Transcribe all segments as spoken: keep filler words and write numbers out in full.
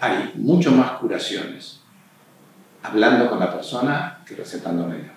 hay mucho más curaciones hablando con la persona que recetando medicamentos.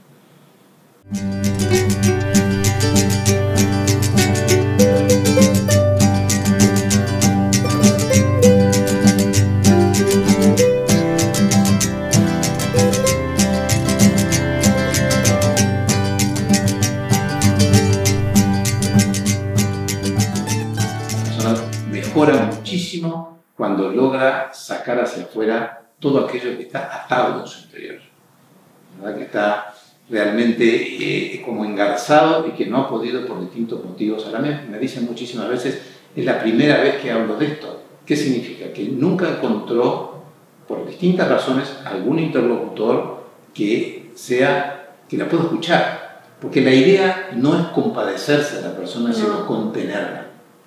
Mejora muchísimo cuando logra sacar hacia afuera todo aquello que está atado en su interior, ¿verdad? Que está realmente eh, como engarzado y que no ha podido por distintos motivos. Ahora me, me dicen muchísimas veces, es la primera vez que hablo de esto. ¿Qué significa? Que nunca encontró, por distintas razones, algún interlocutor que sea, que la pueda escuchar. Porque la idea no es compadecerse de la persona, no. sino contenerla.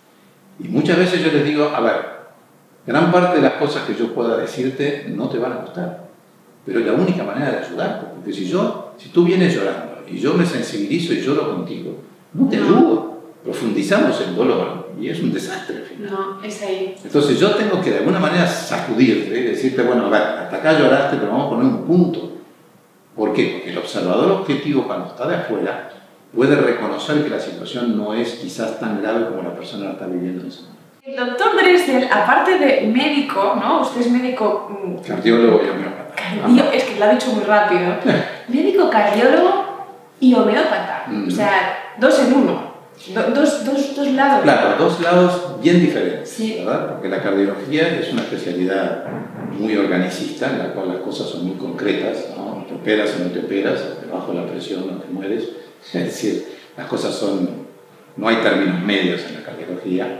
Y muchas veces yo les digo, a ver, gran parte de las cosas que yo pueda decirte no te van a gustar, pero es la única manera de ayudarte, porque si yo, si tú vienes llorando y yo me sensibilizo y lloro contigo, no te ayudo, profundizamos el dolor y es un desastre al final. No, es ahí. Entonces yo tengo que de alguna manera sacudirte y decirte, bueno, a ver, hasta acá lloraste, pero vamos a poner un punto. ¿Por qué? Porque el observador objetivo cuando está de afuera puede reconocer que la situación no es quizás tan grave como la persona la está viviendo en ese momento. El doctor Dressel, aparte de médico, ¿no? Usted es médico... Cardiólogo y homeópata. Cardio, es que lo ha dicho muy rápido. Médico, cardiólogo y homeópata. Mm. O sea, dos en uno. Do, dos, dos, dos lados. Claro, dos lados bien diferentes, sí. ¿verdad? Porque la cardiología es una especialidad muy organicista, en la cual las cosas son muy concretas, ¿no? Te operas o no te operas, te bajo la presión o te mueres. Es decir, las cosas son, no hay términos medios en la cardiología,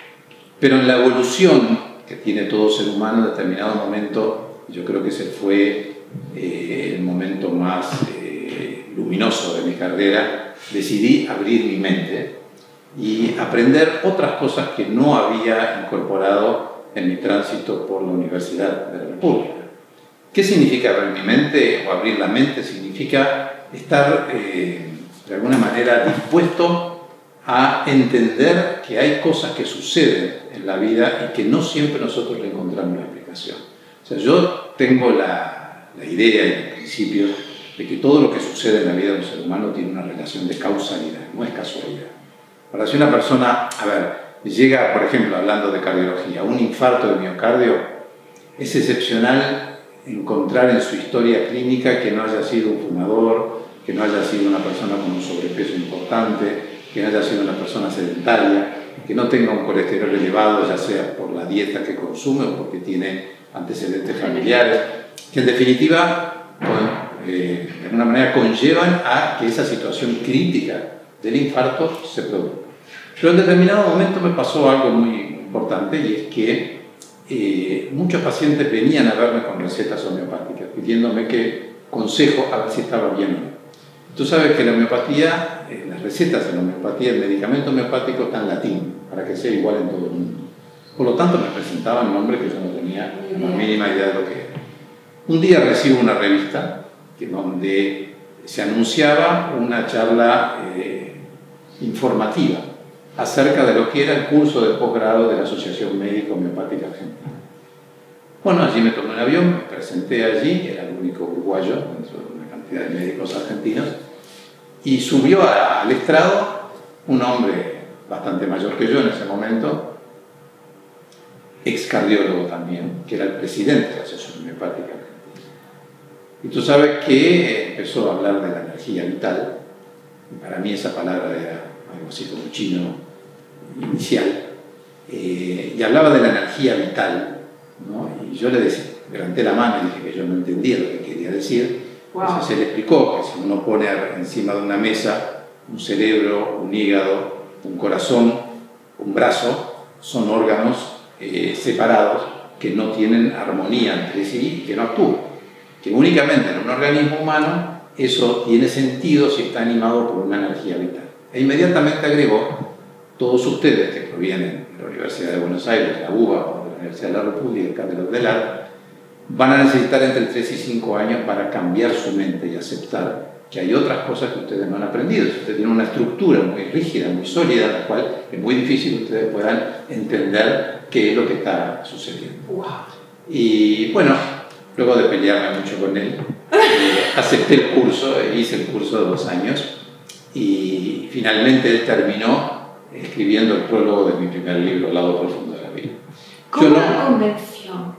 pero en la evolución que tiene todo ser humano en determinado momento, yo creo que ese fue eh, el momento más eh, luminoso de mi carrera, decidí abrir mi mente y aprender otras cosas que no había incorporado en mi tránsito por la Universidad de la República. ¿Qué significa abrir mi mente o abrir la mente? Significa estar eh, de alguna manera dispuesto a entender que hay cosas que suceden en la vida y que no siempre nosotros le encontramos la explicación. O sea, yo tengo la, la idea y el principio de que todo lo que sucede en la vida de un ser humano tiene una relación de causalidad, no es casualidad. Ahora, si una persona, a ver, llega, por ejemplo, hablando de cardiología, a un infarto de miocardio, es excepcional encontrar en su historia clínica que no haya sido un fumador, que no haya sido una persona con un sobrepeso importante, que no haya sido una persona sedentaria, que no tenga un colesterol elevado, ya sea por la dieta que consume o porque tiene antecedentes familiares, que en definitiva, bueno, eh, de alguna manera conllevan a que esa situación crítica del infarto se produzca. Pero en determinado momento me pasó algo muy importante y es que eh, muchos pacientes venían a verme con recetas homeopáticas, pidiéndome que consejo a ver si estaba bien o no. Tú sabes que la homeopatía, eh, las recetas de la homeopatía, el medicamento homeopático está en latín, para que sea igual en todo el mundo. Por lo tanto, me presentaban nombres que yo no tenía la mínima idea de lo que era. Un día recibo una revista que, donde se anunciaba una charla eh, informativa acerca de lo que era el curso de posgrado de la Asociación Médica Homeopática Argentina. Bueno, allí me tomé un avión, me presenté allí, era el único uruguayo dentro de una cantidad de médicos argentinos, y subió a, al estrado un hombre bastante mayor que yo en ese momento, ex cardiólogo también, que era el presidente de la Asociación Homeopática Argentina. Y tú sabes que empezó a hablar de la energía vital, y para mí esa palabra era algo así como chino inicial, eh, y hablaba de la energía vital, ¿no? Y yo le decía, levanté la mano y dije que yo no entendía lo que quería decir. Wow. Entonces él explicó que si uno pone encima de una mesa un cerebro, un hígado, un corazón, un brazo, son órganos eh, separados que no tienen armonía entre sí y que no actúan. Que únicamente en un organismo humano eso tiene sentido si está animado por una energía vital. E inmediatamente agregó, todos ustedes que provienen de la Universidad de Buenos Aires, la U B A o de la Universidad de la República, de los del Ar, van a necesitar entre tres y cinco años para cambiar su mente y aceptar que hay otras cosas que ustedes no han aprendido. Si ustedes tienen una estructura muy rígida, muy sólida, la cual es muy difícil que ustedes puedan entender qué es lo que está sucediendo. Wow. Y bueno, luego de pelearme mucho con él, eh, acepté el curso, hice el curso de dos años y finalmente él terminó escribiendo el prólogo de mi primer libro, El lado profundo de la vida. ¿Cómo Yo no, lo convenció?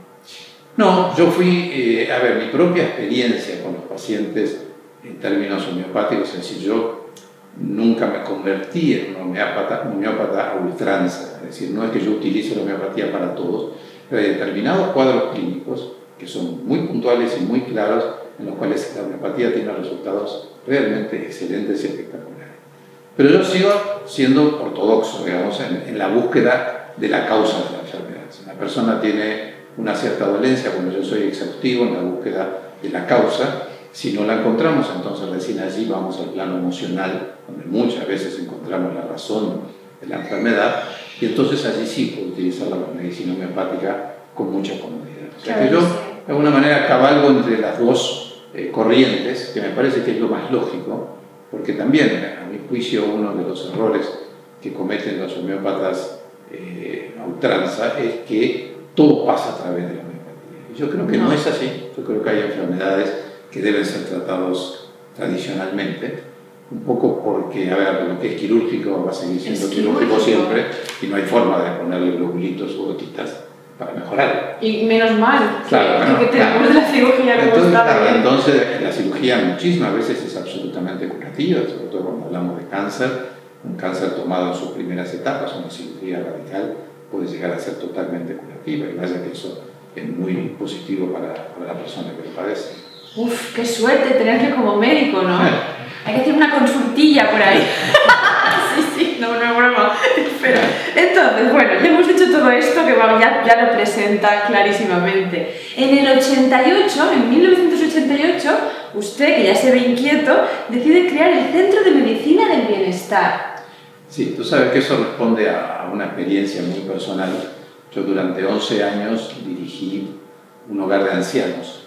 No, yo fui, eh, a ver, mi propia experiencia con los pacientes en términos homeopáticos, es decir, yo nunca me convertí en un homeópata, un homeópata a ultranza, es decir, no es que yo utilice la homeopatía para todos, pero hay determinados cuadros clínicos que son muy puntuales y muy claros, en los cuales la homeopatía tiene resultados realmente excelentes y espectaculares. Pero yo sigo siendo ortodoxo, digamos, en, en la búsqueda de la causa de la enfermedad. Si una persona tiene una cierta dolencia, bueno, yo soy exhaustivo en la búsqueda de la causa. Si no la encontramos, entonces recién allí vamos al plano emocional, donde muchas veces encontramos la razón de la enfermedad, y entonces allí sí puedo utilizar la medicina homeopática con mucha comodidad. O sea que yo, de alguna manera, cabalgo entre las dos eh, corrientes, que me parece que es lo más lógico, porque también, a mi juicio, uno de los errores que cometen los homeópatas eh, a ultranza es que todo pasa a través de la homeopatía. Y yo creo que no. no es así. Yo creo que hay enfermedades que deben ser tratados tradicionalmente, un poco porque, a ver, lo que es quirúrgico va a seguir siendo es quirúrgico siempre y no hay forma de ponerle globulitos u gotitas para mejorar. Y menos mal, claro, que, bueno, que tenemos claro. la cirugía como entonces, está. Claro, entonces, la cirugía muchísimas veces es absolutamente curativa, sobre todo cuando hablamos de cáncer. Un cáncer tomado en sus primeras etapas, una cirugía radical, puede llegar a ser totalmente curativa, y vaya que eso es muy positivo para, para la persona que lo padece. Uf, qué suerte tenerle como médico, ¿no? Hay que hacer una consultilla por ahí. Sí, sí, no, no es broma. Pero, entonces, bueno, ya hemos dicho todo esto que bueno, ya, ya lo presenta clarísimamente. En el ochenta y ocho, en mil novecientos ochenta y ocho, usted, que ya se ve inquieto, decide crear el Centro de Medicina del Bienestar. Sí, tú sabes que eso responde a una experiencia muy personal. Yo durante once años dirigí un hogar de ancianos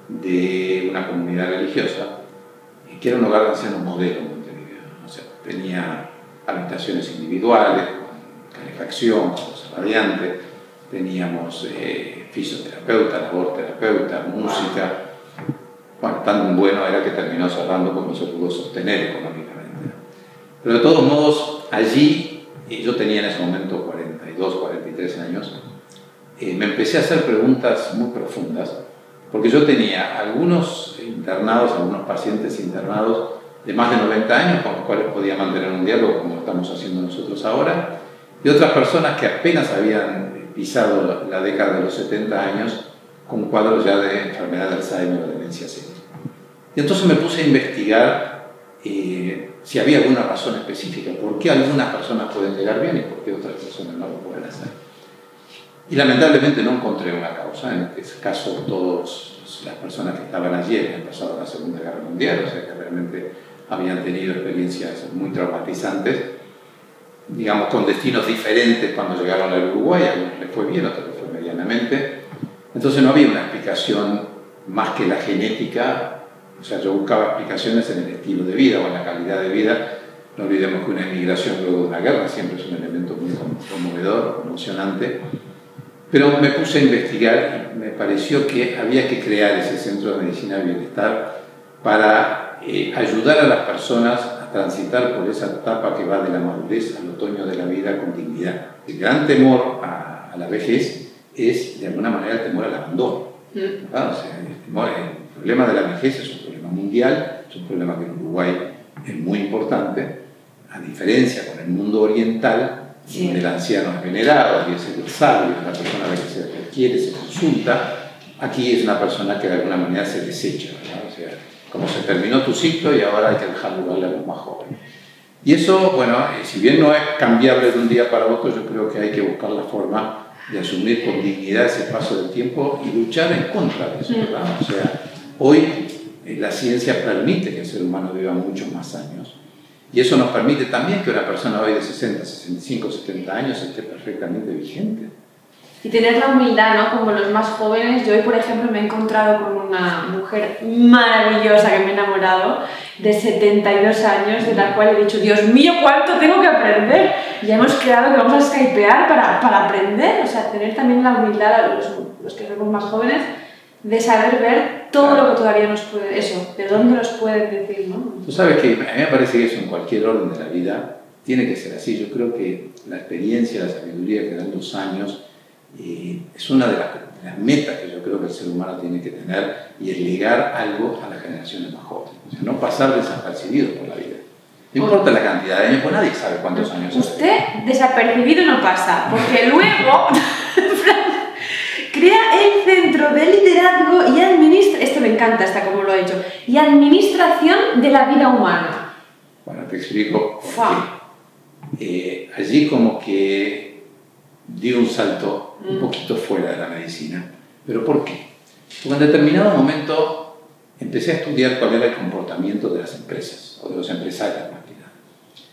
de una comunidad religiosa, que era un hogar de ancianos modelo en Montevideo. O sea, tenía habitaciones individuales, con calefacción, con luz radiante, teníamos eh, fisioterapeuta, laborterapeuta, música. Bueno, tan bueno era que terminó cerrando como se pudo sostener económicamente. Pero de todos modos, allí, y yo tenía en ese momento cuarenta y dos, cuarenta y tres años, eh, me empecé a hacer preguntas muy profundas, porque yo tenía algunos internados, algunos pacientes internados de más de noventa años, con los cuales podía mantener un diálogo como lo estamos haciendo nosotros ahora, y otras personas que apenas habían pisado la década de los setenta años, con cuadros ya de enfermedad de Alzheimer o demencia senil. Y entonces me puse a investigar eh, si había alguna razón específica, por qué algunas personas pueden llegar bien y por qué otras personas no lo pueden hacer. Y lamentablemente no encontré una causa. En este caso, todas las personas que estaban allí habían pasado la Segunda Guerra Mundial, o sea que realmente habían tenido experiencias muy traumatizantes, digamos, con destinos diferentes cuando llegaron al Uruguay. A algunos les fue bien, a otros les fue medianamente. Entonces no había una explicación más que la genética. O sea, yo buscaba explicaciones en el estilo de vida o en la calidad de vida. No olvidemos que una emigración luego de una guerra siempre es un elemento muy conmovedor, emocionante. Pero me puse a investigar y me pareció que había que crear ese centro de medicina del bienestar para eh, ayudar a las personas a transitar por esa etapa que va de la madurez al otoño de la vida con dignidad. El gran temor a, a la vejez es, de alguna manera, el temor al abandono. ¿Verdad? O sea, el, temor, el problema de la vejez es un problema mundial, es un problema que en Uruguay es muy importante, a diferencia con el mundo oriental, sí, donde el anciano es venerado y es el sabio, es la persona a la que se requiere, se consulta. Aquí es una persona que de alguna manera se desecha, ¿verdad? O sea, como se terminó tu ciclo y ahora hay que dejar lugar a los más jóvenes. Y eso, bueno, si bien no es cambiable de un día para otro, yo creo que hay que buscar la forma de asumir con dignidad ese paso del tiempo y luchar en contra de eso, ¿verdad? O sea, hoy la ciencia permite que el ser humano viva muchos más años. Y eso nos permite también que una persona hoy de sesenta, sesenta y cinco, setenta años esté perfectamente vigente. Y tener la humildad, ¿no? Como los más jóvenes. Yo hoy, por ejemplo, me he encontrado con una mujer maravillosa que me he enamorado, de setenta y dos años, de la cual he dicho, Dios mío, ¿cuánto tengo que aprender? Y ya hemos quedado que vamos a skypear para, para aprender. O sea, tener también la humildad, los, los que somos más jóvenes, de saber ver todo lo que todavía nos puede... Eso, de dónde nos pueden decir, ¿no? Tú sabes que a mí me parece que eso en cualquier orden de la vida tiene que ser así. Yo creo que la experiencia, la sabiduría que dan los años eh, es una de las, de las metas que yo creo que el ser humano tiene que tener, y es ligar algo a las generaciones más jóvenes. O sea, no pasar desapercibido por la vida. No importa la cantidad de años, pues nadie sabe cuántos años. Usted desapercibido no pasa, porque luego crea el Centro de Liderazgo y Administración, esto me encanta, está como lo ha hecho, y Administración de la Vida Humana. Bueno, te explico por qué. Eh, allí como que dio un salto un poquito fuera de la medicina. ¿Pero por qué? Porque en determinado momento empecé a estudiar cuál era el comportamiento de las empresas, o de los empresarios más que nada.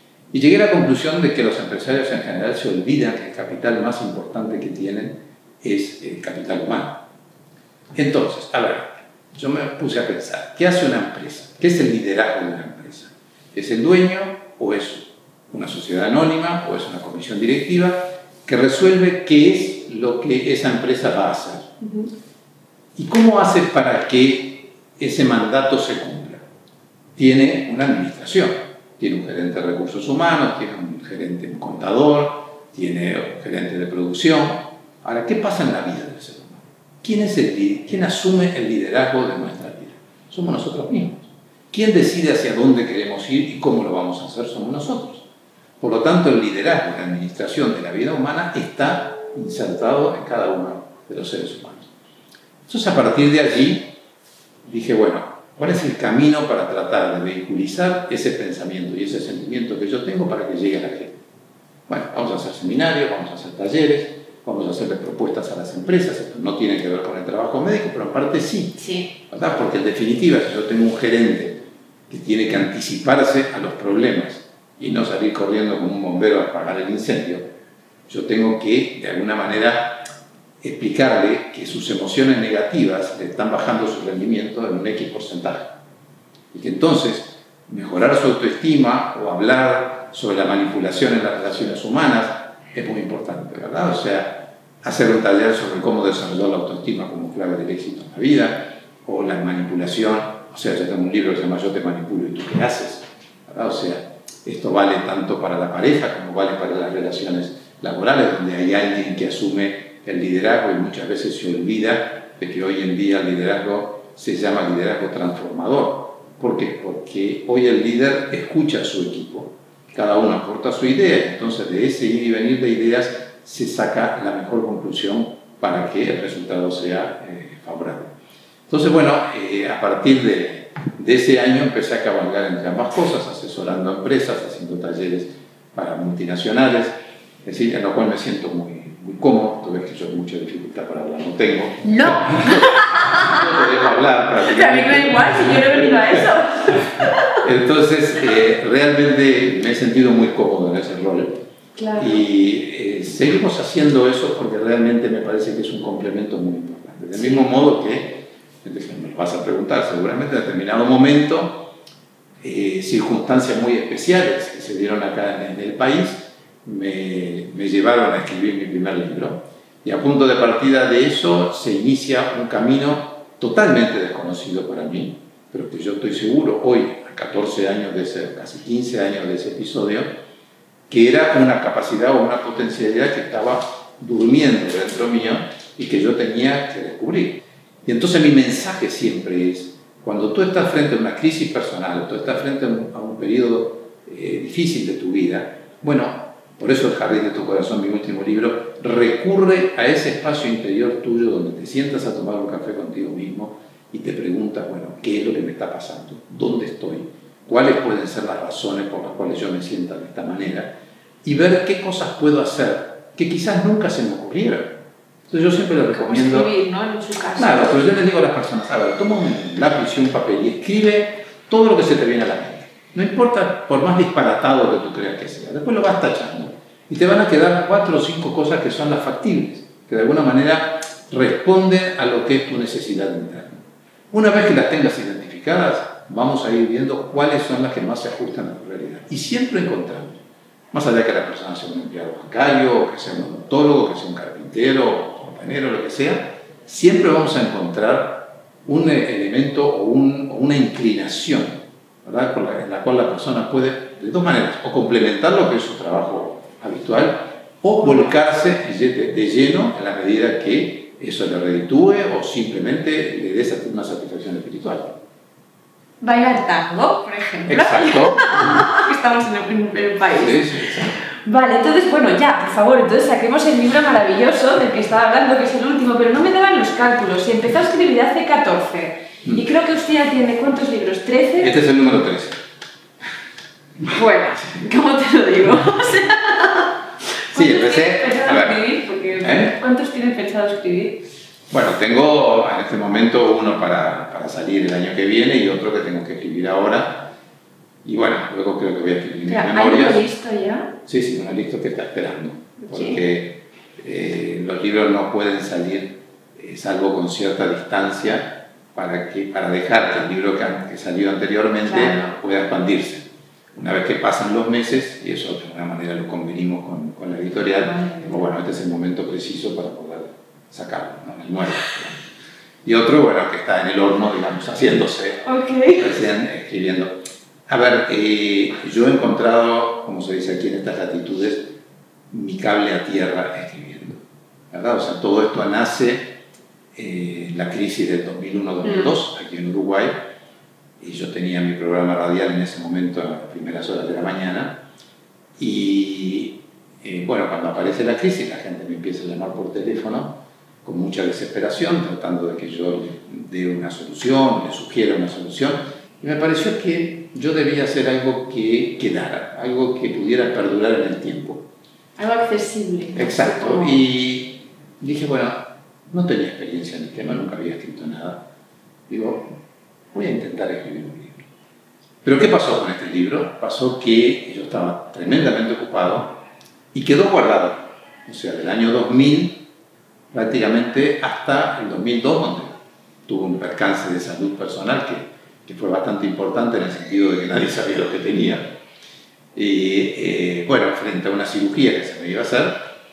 Y llegué a la conclusión de que los empresarios en general se olvidan que el capital más importante que tienen es el capital humano. Entonces, a ver, yo me puse a pensar, ¿qué hace una empresa? ¿Qué es el liderazgo de una empresa? ¿Es el dueño o es una sociedad anónima o es una comisión directiva que resuelve qué es lo que esa empresa va a hacer? Uh-huh. ¿Y cómo hace para que ese mandato se cumpla? Tiene una administración, tiene un gerente de recursos humanos, tiene un gerente, un contador, tiene un gerente de producción. Ahora, ¿qué pasa en la vida del ser humano? ¿Quién es el líder? ¿Quién asume el liderazgo de nuestra vida? Somos nosotros mismos. ¿Quién decide hacia dónde queremos ir y cómo lo vamos a hacer? Somos nosotros. Por lo tanto, el liderazgo, la administración de la vida humana está insertado en cada uno de los seres humanos. Entonces, a partir de allí, dije, bueno, ¿cuál es el camino para tratar de vehiculizar ese pensamiento y ese sentimiento que yo tengo para que llegue a la gente? Bueno, vamos a hacer seminarios, vamos a hacer talleres, vamos a hacerle propuestas a las empresas. Esto no tiene que ver con el trabajo médico, pero en parte sí, sí. ¿verdad? Porque en definitiva, si yo tengo un gerente que tiene que anticiparse a los problemas y no salir corriendo como un bombero a apagar el incendio, yo tengo que, de alguna manera, explicarle que sus emociones negativas le están bajando su rendimiento en un X porcentaje. Y que entonces, mejorar su autoestima o hablar sobre la manipulación en las relaciones humanas es muy importante, ¿verdad? O sea, hacer un taller sobre cómo desarrollar la autoestima como clave del éxito en la vida, o la manipulación. O sea, yo tengo un libro que se llama Yo te manipulo y tú qué haces, ¿verdad? O sea, esto vale tanto para la pareja como vale para las relaciones laborales, donde hay alguien que asume el liderazgo y muchas veces se olvida de que hoy en día el liderazgo se llama liderazgo transformador. ¿Por qué? Porque hoy el líder escucha a su equipo, cada uno aporta su idea, y entonces de ese ir y venir de ideas se saca la mejor conclusión para que el resultado sea eh, favorable. Entonces, bueno, eh, a partir de, de ese año empecé a cabalgar entre ambas cosas, asesorando a empresas, haciendo talleres para multinacionales, es decir, en lo cual me siento muy, muy cómodo. Tú ves que yo mucha dificultad para hablar no tengo. No. No te dejo hablar prácticamente. A mí me da igual, si yo no he venido a eso. Entonces, eh, realmente me he sentido muy cómodo en ese rol. Claro. Y eh, seguimos haciendo eso porque realmente me parece que es un complemento muy importante. Del mismo modo que, me lo vas a preguntar, seguramente en determinado momento, eh, circunstancias muy especiales que se dieron acá en el país me, me llevaron a escribir mi primer libro. Y a punto de partida de eso se inicia un camino totalmente desconocido para mí, pero que yo estoy seguro hoy, a catorce años de ese, casi quince años de ese episodio, que era una capacidad o una potencialidad que estaba durmiendo dentro mío y que yo tenía que descubrir. Y entonces mi mensaje siempre es, cuando tú estás frente a una crisis personal, tú estás frente a un, a un periodo eh, difícil de tu vida, bueno, por eso El Jardín de tu Corazón, mi último libro, recurre a ese espacio interior tuyo donde te sientas a tomar un café contigo mismo y te preguntas, bueno, ¿qué es lo que me está pasando? ¿Dónde estoy? ¿Cuáles pueden ser las razones por las cuales yo me sienta de esta manera? Y ver qué cosas puedo hacer que quizás nunca se me ocurrieran. Entonces yo siempre les recomiendo... Como escribir, ¿no? En su caso. Claro, pero yo les digo a las personas, a ver, toma un lápiz y un papel y escribe todo lo que se te viene a la mente. No importa por más disparatado que tú creas que sea, después lo vas tachando. Y te van a quedar cuatro o cinco cosas que son las factibles. que de alguna manera responden a lo que es tu necesidad interna. Una vez que las tengas identificadas, vamos a ir viendo cuáles son las que más se ajustan a tu realidad. Y siempre encontramos, más allá de que la persona sea un empleado bancario, o que sea un odontólogo, que sea un carpintero, un compañero, lo que sea, siempre vamos a encontrar un elemento o, un, o una inclinación, ¿verdad?, con la, en la cual la persona puede, de dos maneras, o complementar lo que es su trabajo habitual, o volcarse de, de lleno en la medida que eso le reditúe o simplemente le dé una satisfacción espiritual. Bailar tango, por ejemplo. Exacto. Estamos en el, en el país. Sí, sí, exacto. Vale, entonces, bueno, ya, por favor, entonces saquemos el libro maravilloso del que estaba hablando, que es el último, pero no me daban los cálculos. Y empezó a escribir hace catorce. Mm. Y creo que usted ya tiene, ¿cuántos libros? ¿trece? Este es el número trece. Bueno, ¿cómo te lo digo? O sea, sí, empecé. A ver, escribir? Porque, ¿eh? ¿Cuántos tienes pensado escribir? Bueno, tengo en este momento uno para, para salir el año que viene y otro que tengo que escribir ahora. Y bueno, luego creo que voy a escribir mis memorias. ¿Hay uno listo ya? Sí, sí, uno listo que está esperando. Porque eh, los libros no pueden salir, eh, salvo con cierta distancia, para, que, para dejar que el libro que, que salió anteriormente claro. pueda expandirse. Una vez que pasan los meses, y eso de alguna manera lo convenimos con, con la editorial, Ay, como bueno, este es el momento preciso para poder sacarlo, ¿no? El nuevo. Y otro, bueno, que está en el horno, digamos, haciéndose, okay. recién escribiendo. A ver, eh, yo he encontrado, como se dice aquí en estas latitudes, mi cable a tierra escribiendo, ¿verdad? O sea, todo esto nace eh, la crisis del dos mil uno dos mil dos, mm. aquí en Uruguay, y yo tenía mi programa radial en ese momento a las primeras horas de la mañana, y eh, bueno, cuando aparece la crisis, la gente me empieza a llamar por teléfono con mucha desesperación, tratando de que yo le dé una solución, le sugiera una solución, y me pareció que yo debía hacer algo que quedara, algo que pudiera perdurar en el tiempo. Algo accesible. Exacto. Como... Y dije, bueno, no tenía experiencia en el tema, nunca había escrito nada. Digo, voy a intentar escribir un libro. Pero ¿qué pasó con este libro? Pasó que yo estaba tremendamente ocupado y quedó guardado. O sea, del año dos mil prácticamente hasta el dos mil dos, donde tuve un percance de salud personal que que fue bastante importante en el sentido de que nadie sabía lo que tenía. Y eh, bueno, frente a una cirugía que se me iba a hacer,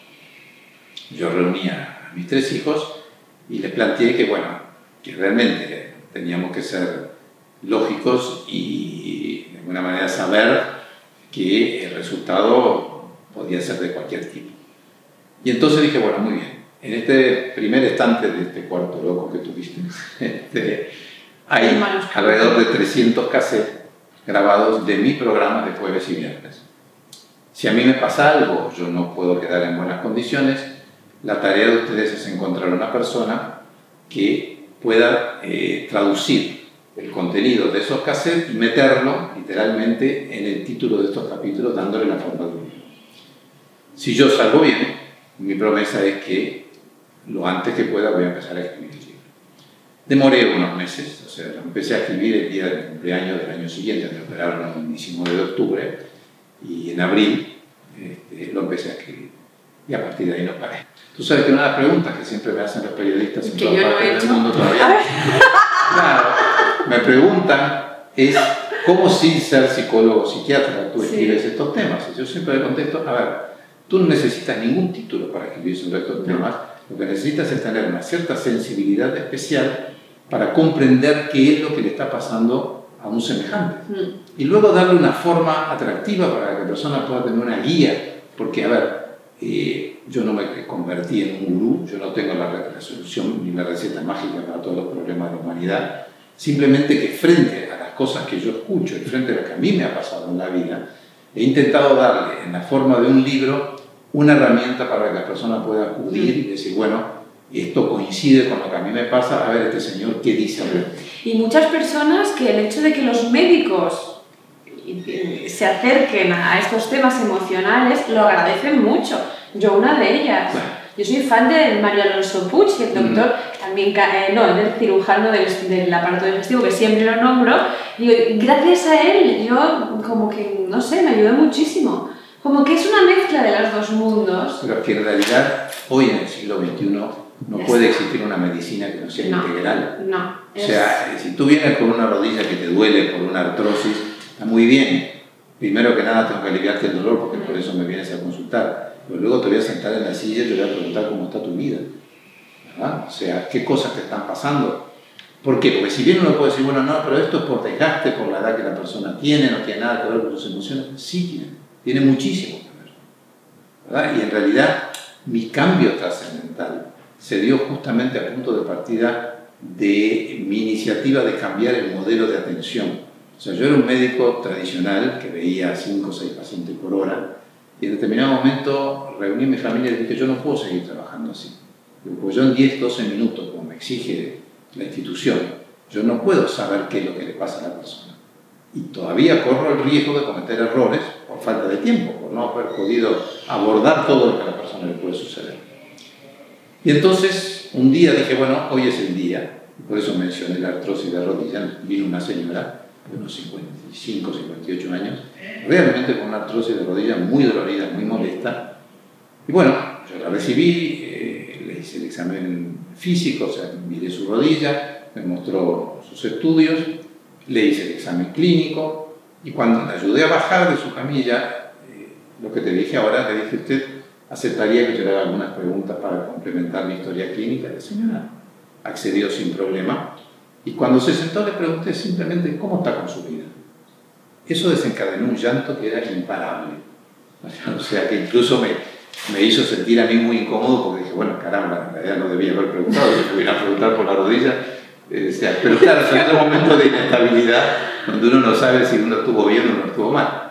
yo reuní a mis tres hijos y les planteé que, bueno, que realmente teníamos que ser lógicos y de alguna manera saber que el resultado podía ser de cualquier tipo. Y entonces dije, bueno, muy bien, en este primer estante de este cuarto loco que tuviste, este, hay alrededor de trescientos cassettes grabados de mi programa de jueves y viernes. Si a mí me pasa algo, yo no puedo quedar en buenas condiciones, la tarea de ustedes es encontrar una persona que pueda eh, traducir el contenido de esos cassettes y meterlo literalmente en el título de estos capítulos, dándole la forma de un libro. Si yo salgo bien, mi promesa es que lo antes que pueda voy a empezar a escribir el libro. Demoré unos meses, o sea, lo empecé a escribir el día del cumpleaños del año siguiente, me operaron el diecinueve de octubre, y en abril este, lo empecé a escribir. Y a partir de ahí no paré. Tú sabes que una de las preguntas que siempre me hacen los periodistas en todas partes del mundo todavía, claro, me preguntan es cómo sin ser psicólogo o psiquiatra tú escribes sí. estos temas. Y yo siempre le contesto, a ver, tú no necesitas ningún título para escribir sobre estos temas, lo que necesitas es tener una cierta sensibilidad especial para comprender qué es lo que le está pasando a un semejante. Mm. Y luego darle una forma atractiva para que la persona pueda tener una guía. Porque, a ver, eh, yo no me convertí en un gurú, yo no tengo la, la solución ni la receta mágica para todos los problemas de la humanidad. Simplemente que frente a las cosas que yo escucho y frente a lo que a mí me ha pasado en la vida, he intentado darle en la forma de un libro una herramienta para que la persona pueda acudir y decir, bueno, esto coincide con lo que a mí me pasa, a ver este señor qué dice. Y muchas personas que el hecho de que los médicos se acerquen a estos temas emocionales lo agradecen mucho. Yo una de ellas. Claro. Yo soy fan de Mario Alonso Puig, el doctor, mm. también, eh, no, del cirujano del, del aparato digestivo, que siempre lo nombro. Digo, gracias a él, yo como que, no sé, me ayudó muchísimo. como que es una mezcla de los dos mundos. Pero que en realidad, hoy en el siglo veintiuno, no es puede existir una medicina que no sea no, integral. No. O sea, es... si tú vienes con una rodilla que te duele por una artrosis, está muy bien. Primero que nada tengo que aliviarte el dolor porque por eso me vienes a consultar. Pero luego te voy a sentar en la silla y te voy a preguntar cómo está tu vida. ¿Verdad? O sea, qué cosas te están pasando. ¿Por qué? Porque si bien uno puede decir, bueno, no, pero esto es por desgaste, por la edad que la persona tiene, no tiene nada que ver con sus emociones. Sí tiene, tiene muchísimo que ver. ¿Verdad? Y en realidad, mi cambio trascendental se dio justamente a punto de partida de mi iniciativa de cambiar el modelo de atención. O sea, yo era un médico tradicional que veía cinco o seis pacientes por hora y en determinado momento reuní a mi familia y dije, yo no puedo seguir trabajando así. Porque yo en diez, doce minutos, como me exige la institución, yo no puedo saber qué es lo que le pasa a la persona. Y todavía corro el riesgo de cometer errores por falta de tiempo, por no haber podido abordar todo lo que a la persona le puede suceder. Y entonces, un día dije, bueno, hoy es el día, por eso mencioné la artrosis de rodilla. Vino una señora de unos cincuenta y cinco, cincuenta y ocho años, realmente con una artrosis de rodilla muy dolorida, muy molesta. Y bueno, yo la recibí, eh, le hice el examen físico, o sea, miré su rodilla, me mostró sus estudios, le hice el examen clínico, y cuando la ayudé a bajar de su camilla, eh, lo que te dije ahora, le dije, usted aceptaría que yo le haga algunas preguntas para complementar mi historia clínica. La señora accedió sin problema, y cuando se sentó le pregunté simplemente cómo está con su vida. Eso desencadenó un llanto que era imparable. O sea, que incluso me, me hizo sentir a mí muy incómodo porque dije, bueno, caramba, en realidad no debía haber preguntado, yo me hubiera a preguntar por la rodilla. Eh, o sea, pero claro, son esos momentos de inestabilidad donde uno no sabe si uno estuvo bien o no estuvo mal.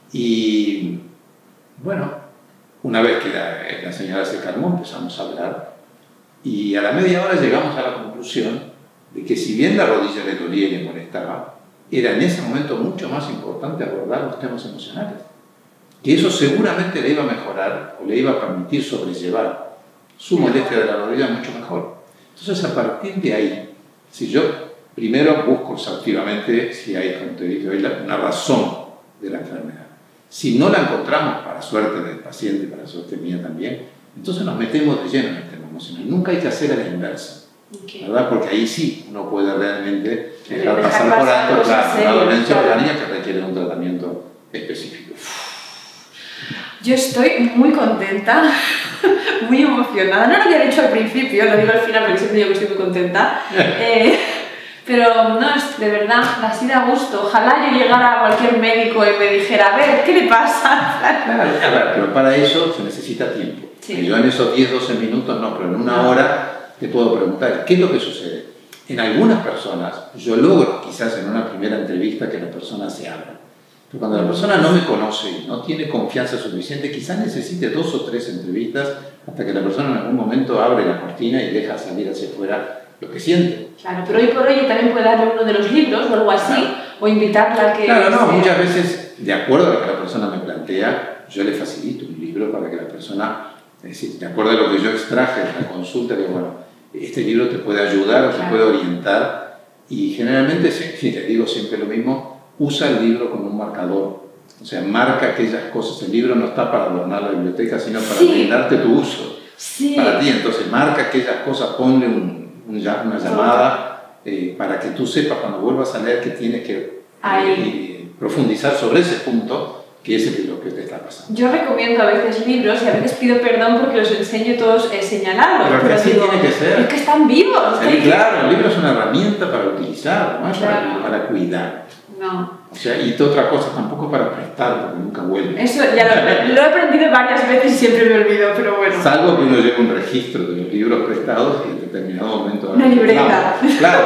Y bueno, una vez que la, la señora se calmó, empezamos a hablar y a la media hora llegamos a la conclusión de que si bien la rodilla le dolía y le molestaba, era en ese momento mucho más importante abordar los temas emocionales. Que eso seguramente le iba a mejorar o le iba a permitir sobrellevar su molestia de la rodilla mucho mejor. Entonces, a partir de ahí, si yo primero busco exhaustivamente si hay, como te dije hoy, una razón de la enfermedad. Si no la encontramos, para suerte del paciente, para suerte mía también, entonces nos metemos de lleno en el tema emocional. Nunca hay que hacer a la inversa. Okay. ¿Verdad? Porque ahí sí uno puede realmente dejar, dejar pasar, pasar por alto claro, una dolencia claro. orgánica que requiere un tratamiento específico. Yo estoy muy contenta, muy emocionada. No lo había dicho al principio, lo digo al final porque siempre digo que estoy muy contenta. eh, pero no, es de verdad, así da gusto. Ojalá yo llegara a cualquier médico y me dijera, a ver, ¿qué le pasa? Claro, claro, pero para eso se necesita tiempo. Sí. Yo en esos diez, doce minutos no, pero en una no. hora te puedo preguntar, ¿qué es lo que sucede? En algunas personas, yo logro quizás en una primera entrevista que la persona se abra. Pero cuando la persona no me conoce y no tiene confianza suficiente, quizás necesite dos o tres entrevistas hasta que la persona en algún momento abre la cortina y deja salir hacia afuera lo que siente. Claro, pero hoy por hoy también puede darle uno de los libros o algo así, claro. o invitarla a que... Claro, no, muchas veces, de acuerdo a lo que la persona me plantea, yo le facilito un libro para que la persona, es decir, de acuerdo a lo que yo extraje en la consulta, digo, bueno, este libro te puede ayudar o claro. te puede orientar, y generalmente, si te digo siempre lo mismo, usa el libro como un marcador, o sea, marca aquellas cosas. El libro no está para adornar la biblioteca, sino para sí. brindarte tu uso sí. para ti. Entonces, marca aquellas cosas, ponle un, un, una llamada eh, para que tú sepas cuando vuelvas a leer que tienes que eh, profundizar sobre ese punto, que es lo que te está pasando. Yo recomiendo a veces libros y a veces pido perdón porque los enseño todos eh, señalados. Pero, pero así digo, tiene que ser. Es que están vivos. Sí, claro, el libro es una herramienta para utilizar, no es claro. para, para cuidar. No. O sea, y otra cosa, tampoco para prestar, porque nunca vuelve. Eso ya lo, lo he aprendido varias veces y siempre me olvido, pero bueno. Salvo que uno lleve un registro de los libros prestados y en determinado momento... Una libreta. No, claro.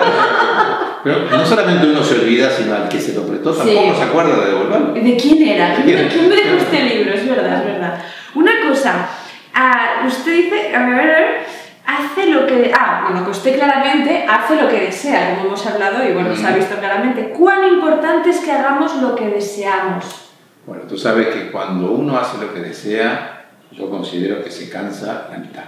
Pero no solamente uno se olvida, sino al que se lo prestó tampoco sí. se acuerda de devolverlo. ¿De quién era? ¿Quién, ¿De quién me dejó este libro? Es verdad, es verdad. Una cosa, uh, usted dice, a ver, hace lo que... Ah, bueno, que usted claramente hace lo que desea, como hemos hablado y bueno, mm. se ha visto claramente. ¿Cuán importante es que hagamos lo que deseamos? Bueno, tú sabes que cuando uno hace lo que desea, yo considero que se cansa la mitad.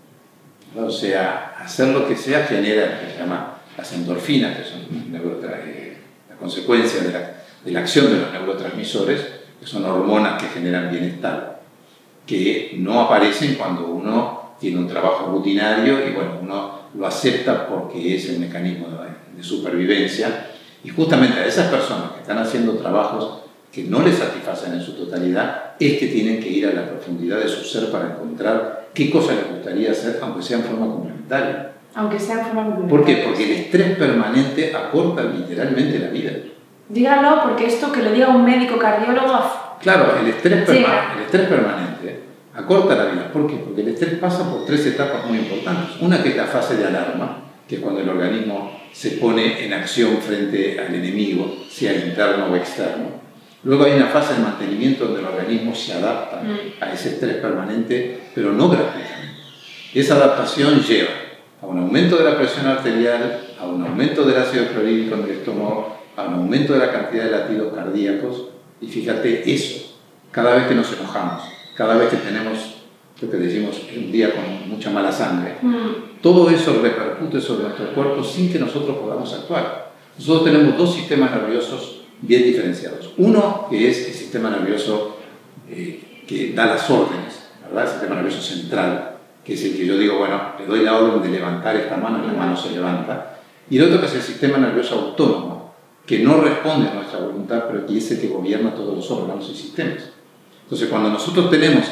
O sea, hacer lo que sea genera lo que se llama las endorfinas, que son la consecuencia de la, de la acción de los neurotransmisores, que son hormonas que generan bienestar, que no aparecen cuando uno tiene un trabajo rutinario y bueno, uno lo acepta porque es el mecanismo de, de supervivencia. Y justamente a esas personas que están haciendo trabajos que no les satisfacen en su totalidad, es que tienen que ir a la profundidad de su ser para encontrar qué cosa les gustaría hacer, aunque sea en forma complementaria. Aunque sea en forma complementaria. ¿Por qué? Porque el estrés permanente acorta literalmente la vida. Dígalo, porque esto que lo diga un médico cardiólogo... Claro, el estrés, sí. perma el estrés permanente acorta la vida. ¿Por qué? Porque el estrés pasa por tres etapas muy importantes. Una que es la fase de alarma, que es cuando el organismo se pone en acción frente al enemigo, sea interno o externo. Luego hay una fase de mantenimiento donde el organismo se adapta mm. a ese estrés permanente, pero no gratuitamente. Esa adaptación lleva a un aumento de la presión arterial, a un aumento del ácido clorhídrico en el estómago, a un aumento de la cantidad de latidos cardíacos. Y fíjate eso, cada vez que nos enojamos, cada vez que tenemos lo que decimos un día con mucha mala sangre, mm. todo eso repercute sobre nuestro cuerpo sin que nosotros podamos actuar. Nosotros tenemos dos sistemas nerviosos bien diferenciados. Uno que es el sistema nervioso eh, que da las órdenes, ¿verdad? El sistema nervioso central, que es el que yo digo, bueno, le doy la orden de levantar esta mano y la mano se levanta. Y el otro que es el sistema nervioso autónomo, que no responde a nuestra voluntad, pero que es el que gobierna todos los órganos y sistemas. Entonces, cuando nosotros tenemos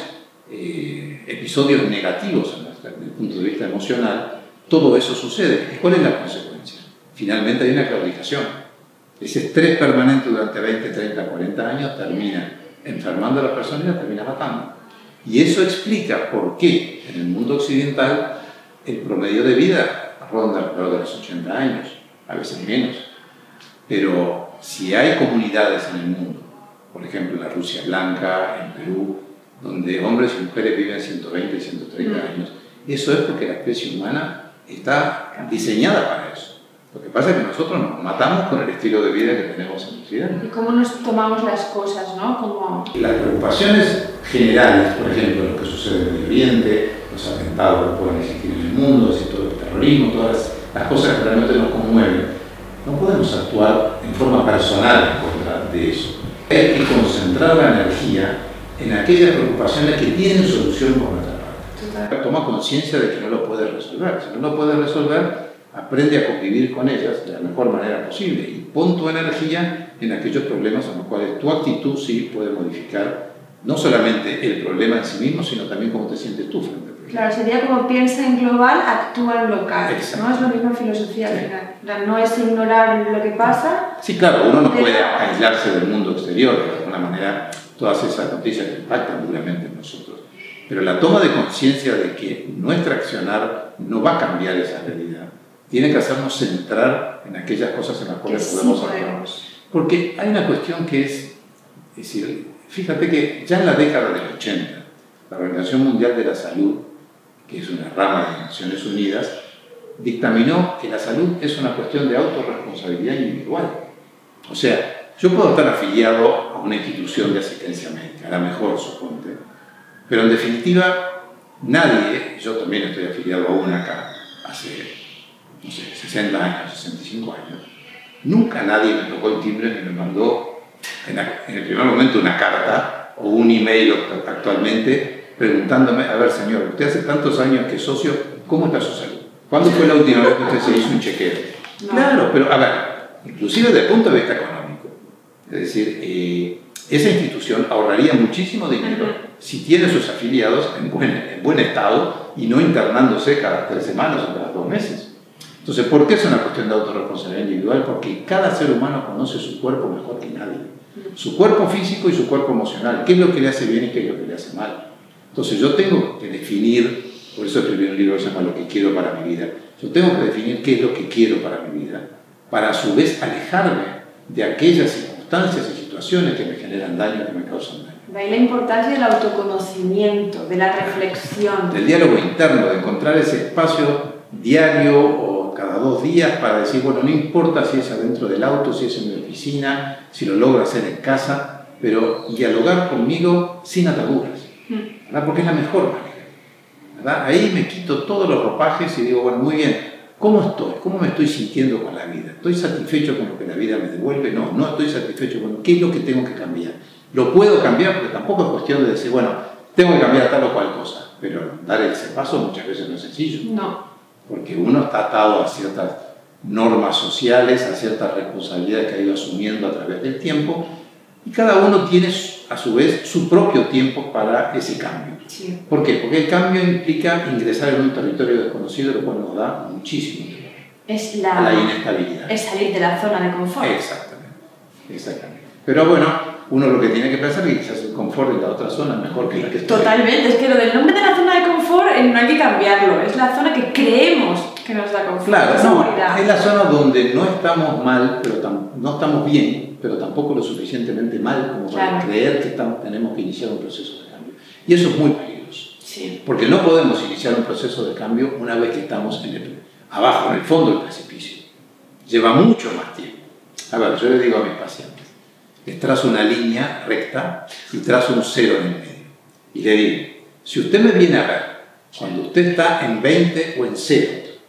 eh, episodios negativos en nuestra, desde el punto de vista emocional, todo eso sucede. ¿Y cuál es la consecuencia? Finalmente hay una claudicación. Ese estrés permanente durante veinte, treinta, cuarenta años termina enfermando a la persona y la termina matando. Y eso explica por qué en el mundo occidental el promedio de vida ronda alrededor de los ochenta años, a veces menos. Pero si hay comunidades en el mundo, por ejemplo en la Rusia blanca, en Perú, donde hombres y mujeres viven ciento veinte, ciento treinta años, eso es porque la especie humana está diseñada para eso. Lo que pasa es que nosotros nos matamos con el estilo de vida que tenemos en Occidente. ¿Y cómo nos tomamos las cosas, no? Como... Las preocupaciones generales, por ejemplo, lo que sucede en el Oriente, los atentados que pueden existir en el mundo, todo el terrorismo, todas las cosas que realmente nos conmueven, no podemos actuar en forma personal en contra de eso. Hay que concentrar la energía en aquellas preocupaciones que tienen solución por nuestra parte. Total. Toma conciencia de que no lo puedes resolver. Si no lo puedes resolver, aprende a convivir con ellas de la mejor manera posible y pon tu energía en aquellos problemas en los cuales tu actitud sí puede modificar no solamente el problema en sí mismo, sino también cómo te sientes tú frente al problema. Claro, sería como piensa en global, actúa en local. No es lo mismo filosofía al final. No es ignorar lo que pasa. Sí, claro, uno no puede aislarse del mundo exterior, de alguna manera todas esas noticias impactan duramente en nosotros. Pero la toma de conciencia de que nuestra accionar no va a cambiar esa realidad, tiene que hacernos centrar en aquellas cosas en las cuales sí podemos actuar. Podemos. Porque hay una cuestión que es, es decir, fíjate que ya en la década del ochenta, la Organización Mundial de la Salud, que es una rama de Naciones Unidas, dictaminó que la salud es una cuestión de autorresponsabilidad individual. O sea, yo puedo estar afiliado a una institución de asistencia médica, a la mejor, suponte, pero en definitiva, nadie, yo también estoy afiliado a una acá, hace no sé, sesenta años, sesenta y cinco años, nunca nadie me tocó el timbre ni me mandó en, la, en el primer momento una carta o un email actualmente preguntándome, a ver señor, usted hace tantos años que es socio, ¿cómo está su salud? ¿Cuándo fue la última vez que usted se hizo un chequeo? No. Claro, pero a ver, inclusive desde el punto de vista económico, es decir, eh, esa institución ahorraría muchísimo dinero uh-huh. si tiene sus afiliados en buen, en buen estado y no internándose cada tres semanas o cada dos meses. Entonces, ¿por qué es una cuestión de autorresponsabilidad individual? Porque cada ser humano conoce su cuerpo mejor que nadie. Su cuerpo físico y su cuerpo emocional. ¿Qué es lo que le hace bien y qué es lo que le hace mal? Entonces, yo tengo que definir, por eso escribí un libro que se llama Lo que quiero para mi vida. Yo tengo que definir qué es lo que quiero para mi vida, para a su vez alejarme de aquellas circunstancias y situaciones que me generan daño, que me causan daño. De ahí la importancia del autoconocimiento, de la reflexión. Del diálogo interno, de encontrar ese espacio diario o cada dos días para decir, bueno, no importa si es adentro del auto, si es en mi oficina, si lo logro hacer en casa, pero dialogar conmigo sin ataduras, ¿verdad? Porque es la mejor manera, ¿verdad? Ahí me quito todos los ropajes y digo, bueno, muy bien, ¿cómo estoy? ¿Cómo me estoy sintiendo con la vida? ¿Estoy satisfecho con lo que la vida me devuelve? No, no estoy satisfecho con lo ¿qué es lo que tengo que cambiar? Lo puedo cambiar porque tampoco es cuestión de decir, bueno, tengo que cambiar tal o cual cosa, pero dar ese paso muchas veces no es sencillo. No. Porque uno está atado a ciertas normas sociales, a ciertas responsabilidades que ha ido asumiendo a través del tiempo, y cada uno tiene a su vez su propio tiempo para ese cambio. Sí. ¿Por qué? Porque el cambio implica ingresar en un territorio desconocido, lo cual nos da muchísimo tiempo. Es la, a la inestabilidad. Es salir de la zona de confort. Exactamente, exactamente. Pero bueno, uno lo que tiene que pensar es que quizás el confort de la otra zona es mejor que la que está. Totalmente, es que lo del nombre de la zona de confort eh, no hay que cambiarlo, es la zona que creemos que nos da confort. Claro, es no, seguridad. es la zona donde no estamos mal, pero tam no estamos bien, pero tampoco lo suficientemente mal como para claro. creer que estamos, tenemos que iniciar un proceso de cambio. Y eso es muy peligroso. Sí. Porque no podemos iniciar un proceso de cambio una vez que estamos en el, abajo, en el fondo del precipicio. Lleva mucho más tiempo. A ver, yo le digo a mis pacientes, les trazo una línea recta y trazo un cero en el medio. Y le digo, si usted me viene a ver cuando usted está en veinte o en cero,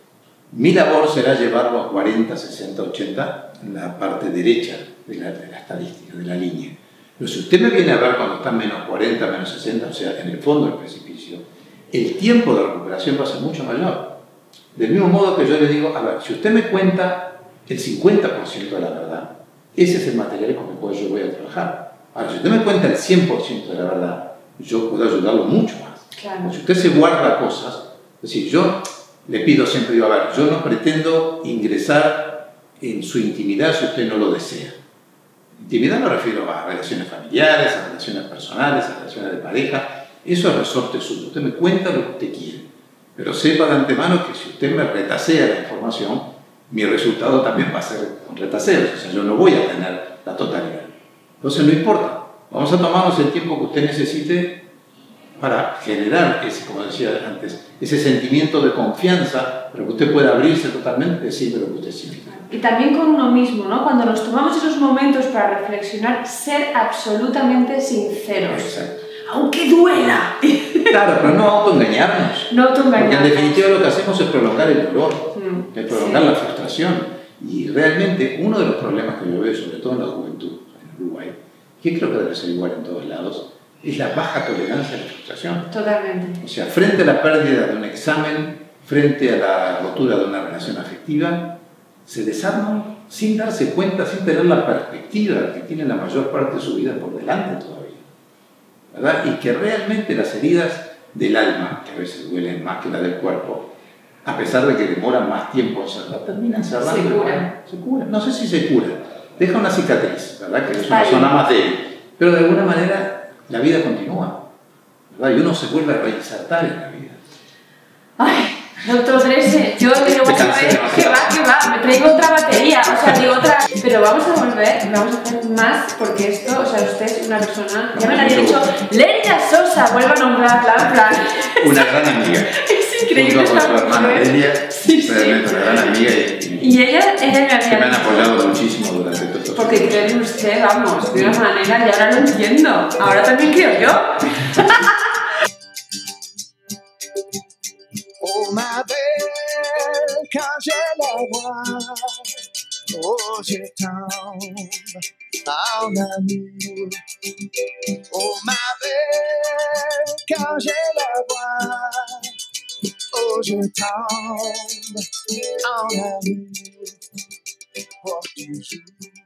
mi labor será llevarlo a cuarenta, sesenta, ochenta en la parte derecha de la, de la estadística, de la línea. Pero si usted me viene a ver cuando está en menos cuarenta, menos sesenta, o sea, en el fondo del precipicio, el tiempo de recuperación va a ser mucho mayor. Del mismo modo que yo le digo, a ver, si usted me cuenta el cincuenta por ciento de la verdad, ese es el material con el cual yo voy a trabajar. Ahora, si usted me cuenta el cien por ciento de la verdad, yo puedo ayudarlo mucho más. Claro. Si usted se guarda cosas, es decir, yo le pido siempre, digo, a ver, yo no pretendo ingresar en su intimidad si usted no lo desea. Intimidad me refiero a relaciones familiares, a relaciones personales, a relaciones de pareja. Eso es resorte suyo. Usted me cuenta lo que usted quiere. Pero sepa de antemano que si usted me retasea la información, mi resultado también va a ser con retaseos. O sea, yo no voy a tener la totalidad. Entonces, no importa. Vamos a tomarnos el tiempo que usted necesite para generar, ese, como decía antes, ese sentimiento de confianza, pero que usted pueda abrirse totalmente, decirme lo que usted siente. Y también con uno mismo, ¿no? Cuando nos tomamos esos momentos para reflexionar, ser absolutamente sinceros. Exacto. Aunque duela. Claro, pero no autoengañarnos. No autoengañarnos. Porque en definitiva lo que hacemos es prolongar el dolor, mm, es prolongar sí. la frustración. Y realmente uno de los problemas que yo veo, sobre todo en la juventud, en Uruguay, que creo que debe ser igual en todos lados, es la baja tolerancia a la frustración. Totalmente. O sea, frente a la pérdida de un examen, frente a la rotura de una relación afectiva, se desarman sin darse cuenta, sin tener la perspectiva que tiene la mayor parte de su vida por delante todavía. ¿Verdad? Y que realmente las heridas del alma, que a veces duelen más que las del cuerpo, a pesar de que demoran más tiempo en cerrar, terminan cerrando. Se curan. Se curan. No sé si se cura. Deja una cicatriz, ¿verdad? Que es una Ahí. zona más débil. Pero de alguna manera la vida continúa, ¿verdad? Y uno se vuelve a reinsertar en la vida. Ay, doctor Drese, yo digo, vamos a ver, que va, que va, me traigo otra batería, o sea, digo otra... Pero vamos a volver, vamos a hacer más, porque esto, o sea, usted es una persona, ya me lo había dicho, Lelia Sosa, vuelva a nombrarla, en plan... Una gran amiga. Es increíble Junto con esta su hermana mujer. Delia, Sí, sí. realmente una gran amiga y, Y ella, ella me que me han había... apoyado muchísimo durante todo esto. Porque creo en usted, vamos, de una manera, y ahora lo entiendo. Ahora también creo yo. Oh, ma belle, quand je la vois, oh, je tombe en amour. Oh, ma belle, quand je la vois, oh, je tombe en amour pour toujours.